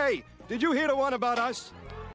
Hey, did you hear the one about us?